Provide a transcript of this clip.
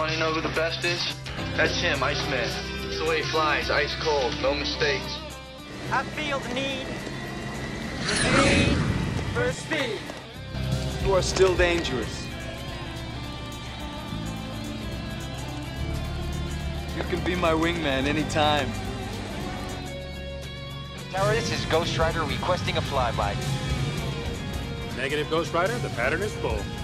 want to know who the best is? That's him, Iceman. It's the way he flies, ice cold, no mistakes. I feel the need for speed. You are still dangerous. You can be my wingman anytime. Tower, this is Ghost Rider requesting a flyby. Negative, Ghost Rider. The pattern is full.